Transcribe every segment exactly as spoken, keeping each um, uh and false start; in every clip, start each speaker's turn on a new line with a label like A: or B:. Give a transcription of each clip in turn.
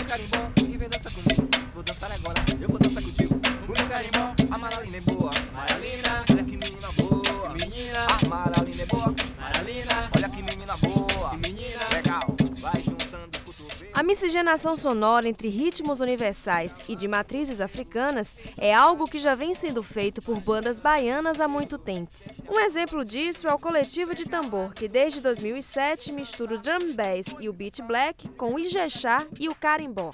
A: carimbó e vem dançar comigo. Vou dançar agora, eu vou dançar contigo. O meu carimbó, a Maralina é boa. Maralina, olha que menina boa. Que menina, a Maralina é boa. Maralina, olha que menina boa. Que menina, legal, vai juntando o cotovelo.
B: A miscigenação sonora entre ritmos universais e de matrizes africanas é algo que já vem sendo feito por bandas baianas há muito tempo. Um exemplo disso é o Coletivo de Tambor, que desde dois mil e sete mistura o drum bass e o beat black com o ijexá e o carimbó.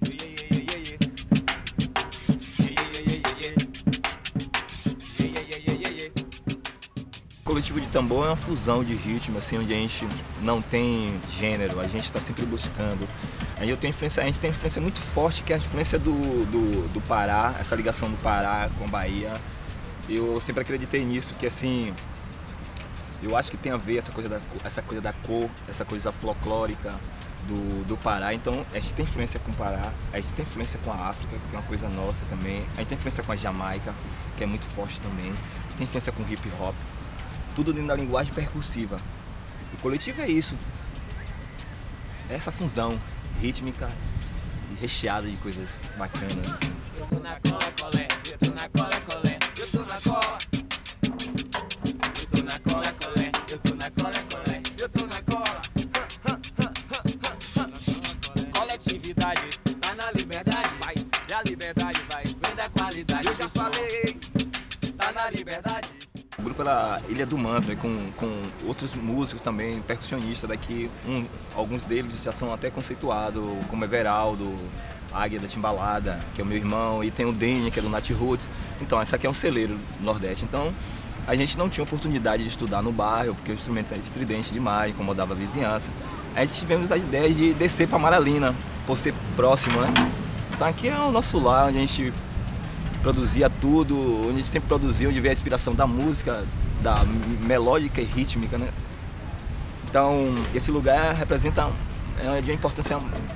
C: O Coletivo de Tambor é uma fusão de ritmo, assim, onde a gente não tem gênero, a gente está sempre buscando. Aí eu tenho influência, a gente tem influência muito forte, que é a influência do, do, do Pará, essa ligação do Pará com a Bahia. Eu sempre acreditei nisso, que assim, eu acho que tem a ver essa coisa da, essa coisa da cor, essa coisa folclórica do, do Pará. Então a gente tem influência com o Pará, a gente tem influência com a África, que é uma coisa nossa também. A gente tem influência com a Jamaica, que é muito forte também. Tem influência com o hip hop. Tudo dentro da linguagem percussiva. O coletivo é isso. É essa fusão rítmica e recheada de coisas bacanas. Assim.
A: Eu tô na cola, colé, eu tô na cola, colé, eu tô na cola. Eu tô na cola, colé, eu tô na cola, colé, eu tô na cola. Coletividade, tá na liberdade, vai, e a liberdade vai, vem da qualidade. Eu já falei, tá na liberdade.
C: O grupo era Ilha do Mantra, com, com outros músicos também, percussionistas daqui. Um, alguns deles já são até conceituados, como Everaldo, Águia da Timbalada, que é o meu irmão, e tem o Dene, que é do Nat Roots. Então, essa aqui é um celeiro do Nordeste. Então, a gente não tinha oportunidade de estudar no bairro, porque os instrumentos eram estridentes demais, incomodava a vizinhança. Aí tivemos a ideia de descer para Maralina, por ser próximo, né? Então, aqui é o nosso lar, onde a gente produzia tudo, onde a gente sempre produzia, onde veio a inspiração da música, da melódica e rítmica, né? Então, esse lugar representa é de uma importância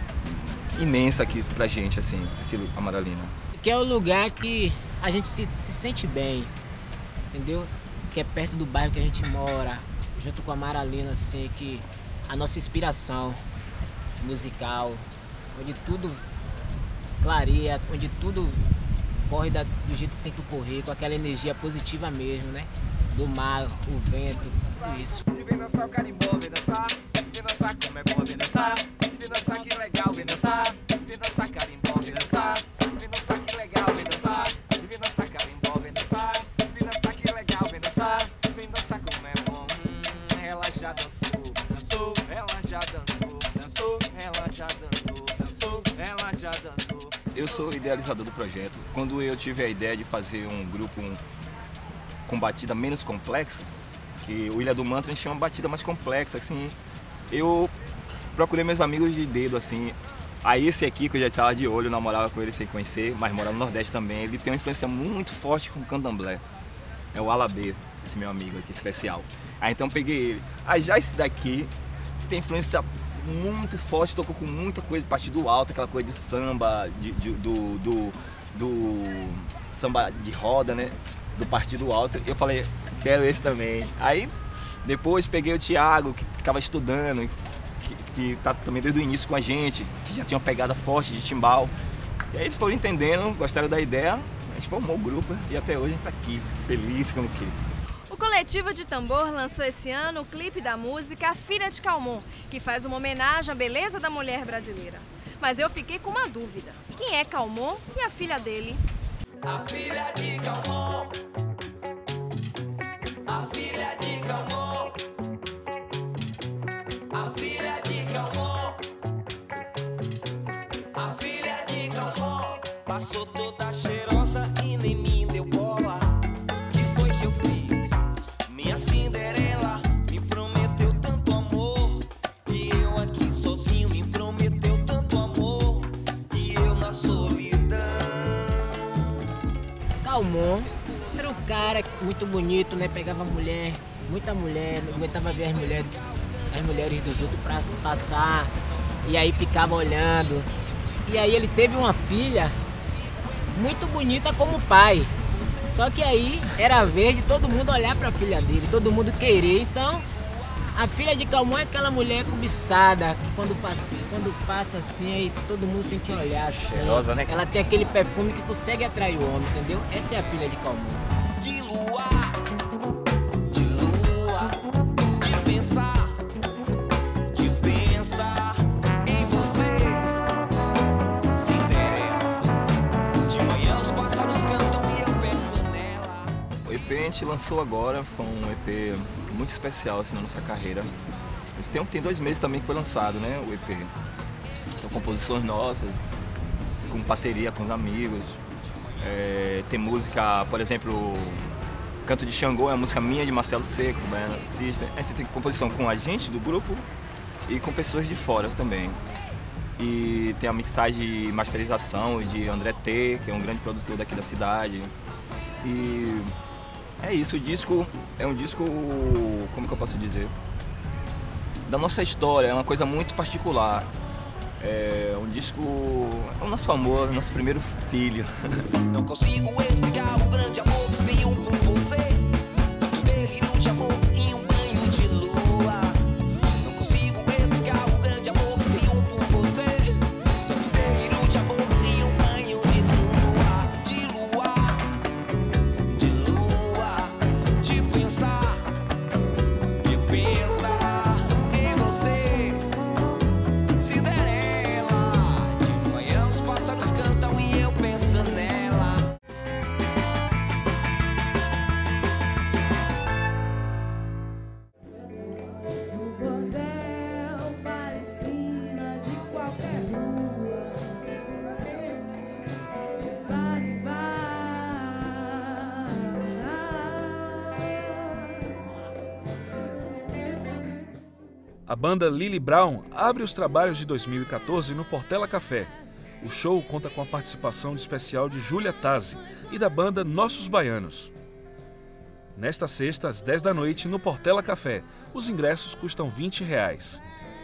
C: imensa aqui pra gente, assim, esse a Maralina.
D: Que é o lugar que a gente se, se sente bem, entendeu? Que é perto do bairro que a gente mora, junto com a Maralina, assim, que a nossa inspiração musical, onde tudo clareia, onde tudo corre da, do jeito que tem que correr, com aquela energia positiva mesmo, né? Do mar, o vento, tudo isso.
A: E vem dançar o carimbó, vem dançar, vem dançar como é bom, vem dançar, vem dançar que legal, vem dançar, vem dançar carimbó, vem dançar, vem dançar que legal, vem dançar, vem dançar carimbó, vem dançar, vem dançar que legal, vem dançar, vem dançar como é bom. Hum, ela já dançou, dançou, ela já dançou, dançou, ela já dançou, dançou, ela já dançou.
C: Eu sou idealizador do projeto. Quando eu tive a ideia de fazer um grupo um, com batida menos complexa, que o Ilha do Mantra a gente tinha uma batida mais complexa, assim, eu procurei meus amigos de dedo, assim. Aí esse aqui, que eu já estava de olho, eu namorava com ele sem conhecer, mas mora no Nordeste também, ele tem uma influência muito forte com o candomblé. É o Alabê, esse meu amigo aqui, especial. Aí então peguei ele. Aí já esse daqui tem influência muito forte, tocou com muita coisa de partido alto, aquela coisa de samba, de, de, do, do, do samba de roda, né? Do partido alto. Eu falei, quero esse também. Aí depois peguei o Thiago, que estava estudando, que, que tá também desde o início com a gente, que já tinha uma pegada forte de timbal. E aí eles foram entendendo, gostaram da ideia, a gente formou o grupo e até hoje a gente está aqui, feliz com o que.
B: O Coletivo de Tambor lançou esse ano o clipe da música A Filha de Calmon, que faz uma homenagem à beleza da mulher brasileira. Mas eu fiquei com uma dúvida. Quem é Calmon e a filha dele?
A: A filha de Calmon, a filha de Calmon, a filha de Calmon, a filha de Calmon, passou toda cheirosa e nem me deu bola. Que foi que eu fiz? Minha Cinderela me prometeu tanto amor, e eu aqui sozinho me prometeu tanto amor, e eu na solidão.
D: Calmon era um cara muito bonito, né? Pegava mulher, muita mulher, não aguentava ver as mulheres, as mulheres dos outros pra se passar, e aí ficava olhando. E aí ele teve uma filha muito bonita como pai. Só que aí era a vez de todo mundo olhar pra filha dele, todo mundo querer. Então A filha de Calmon é aquela mulher cobiçada, que quando passa, quando passa assim, aí todo mundo tem que olhar assim.
C: Cheirosa, né?
D: Ela tem aquele perfume que consegue atrair o homem, entendeu? Essa é a filha de Calmon.
A: De lua, de lua, de pensar, de pensar em você. Cinderela, de manhã os pássaros cantam e eu penso nela.
C: O E P a gente lançou agora, foi um E P muito especial assim na nossa carreira. Tem, tem dois meses também que foi lançado, né, o E P. São composições nossas, com parceria com os amigos. É, tem música, por exemplo, Canto de Xangô é uma música minha, de Marcelo Seco, Baiana System. Aí você tem composição com a gente do grupo e com pessoas de fora também. E tem a mixagem e masterização de André T, que é um grande produtor daqui da cidade. E é isso, o disco é um disco, como que eu posso dizer? Da nossa história, é uma coisa muito particular. É um disco, é o nosso amor, nosso primeiro filho.
A: Não consigo explicar o grande amor que tenho por você. Tanto delírio de amor em um banho de lua. Não consigo explicar o grande amor que tenho por você. Tanto delírio de amor em um banho de lua. De lua, de lua, de pensar, de pensar em você. Cinderela, de manhã os pássaros cantam e eu penso nela.
E: No bordel, para esquina de qualquer rua, de bar em bar.
F: A banda Lily Brown abre os trabalhos de dois mil e quatorze no Portela Café. O show conta com a participação de especial de Júlia Tazzi e da banda Nossos Baianos. Nesta sexta, às dez da noite, no Portela Café. Os ingressos custam vinte reais.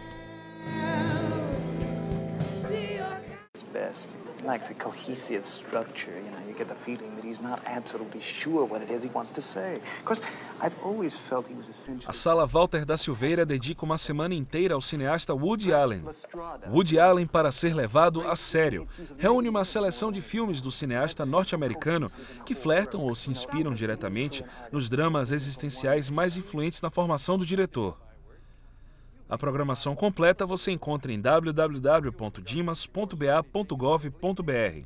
G: It's best. He likes a cohesive structure, you know, you get the feeling that he's not absolutely sure what it is he wants to say. Of course, I've always felt he was essentially...
F: A Sala Walter da Silveira dedica uma semana inteira ao cineasta Woody Allen. Woody Allen para ser levado a sério. Reúne uma seleção de filmes do cineasta norte-americano que flertam ou se inspiram diretamente nos dramas existenciais mais influentes na formação do diretor. A programação completa você encontra em w w w ponto dimas ponto b a ponto gov ponto b r.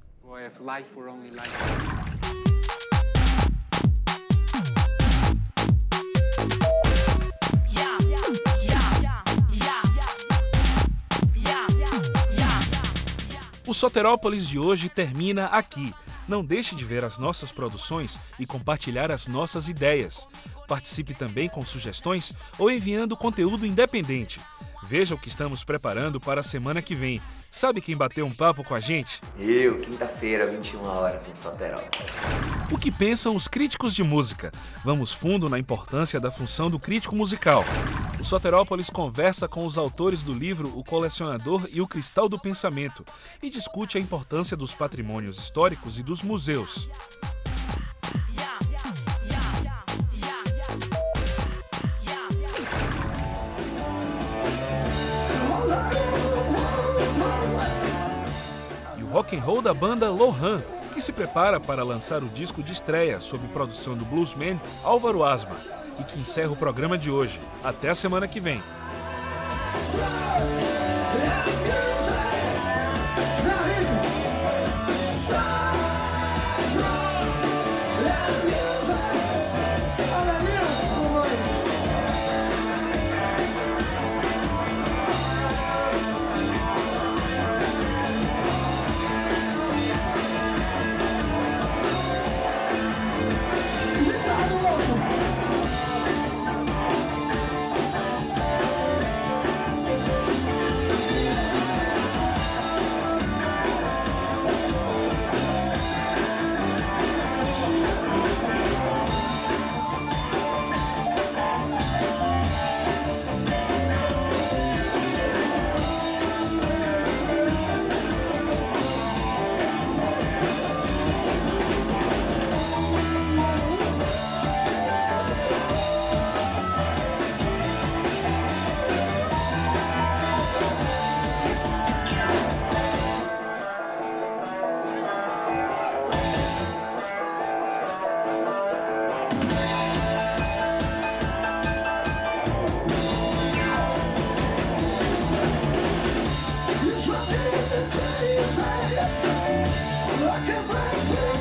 F: O Soterópolis de hoje termina aqui. Não deixe de ver as nossas produções e compartilhar as nossas ideias. Participe também com sugestões ou enviando conteúdo independente. Veja o que estamos preparando para a semana que vem. Sabe quem bateu um papo com a gente?
H: Eu, quinta-feira, vinte e uma horas, em Soterópolis.
F: O que pensam os críticos de música? Vamos fundo na importância da função do crítico musical. O Soterópolis conversa com os autores do livro O Colecionador e o Cristal do Pensamento e discute a importância dos patrimônios históricos e dos museus. E o rock and roll da banda Lohan, que se prepara para lançar o disco de estreia sob produção do bluesman Álvaro Asma e que encerra o programa de hoje. Até a semana que vem.
E: I can break free.